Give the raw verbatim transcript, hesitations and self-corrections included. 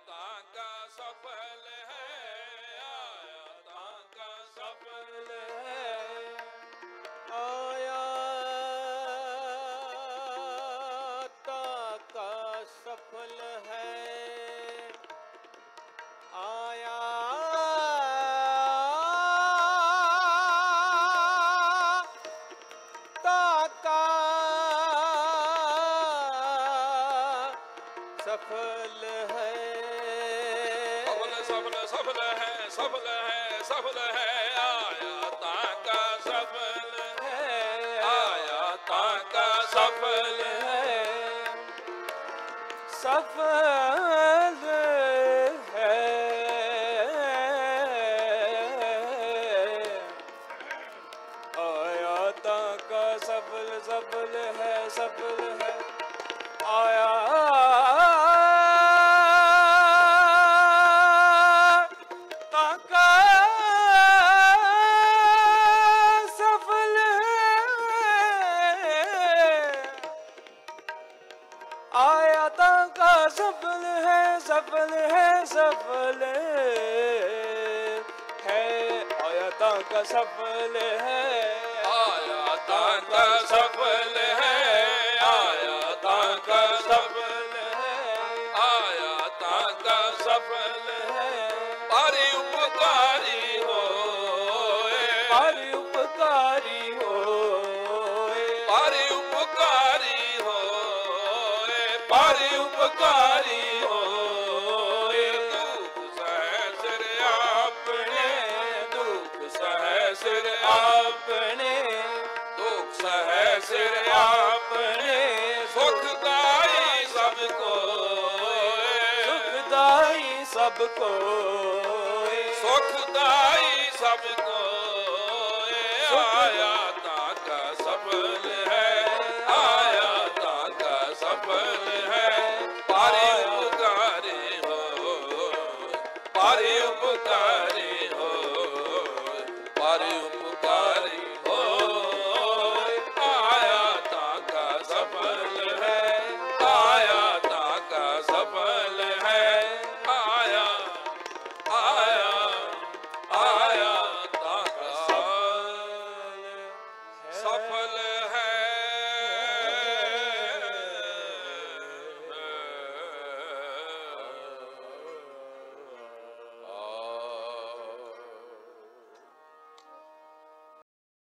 ताका सफल है, आया ताका सफल है, आया ताका सफल है, आया ताका सफल है। सफल सफल सफल है, सफल है, सफल है, आया ताका सफल है, आया ताका सफल है, सफल है, आया ताका सफल सफल है, सफल है, आया ताका सफल है, आया ताका सफल है, सफल है, सफल है, आया ताका सफल है, आया ताका सफल है, आया ताका सफल है, आया ताका सफल है, पारी उपकारी होए, पारी उपकारी होए, पारी उपकारी होए, पारी उपकारी होए, दुख सहस्र आपने, दुख सहस्र अपने दुख सहस्र आपने, सुखदाई सबको, सुखदाई सबको, सुखदाई सबको, आया ताका सफल है, आया ताका सफल है, पारी उपकारी हो, पारी उपकारी हो,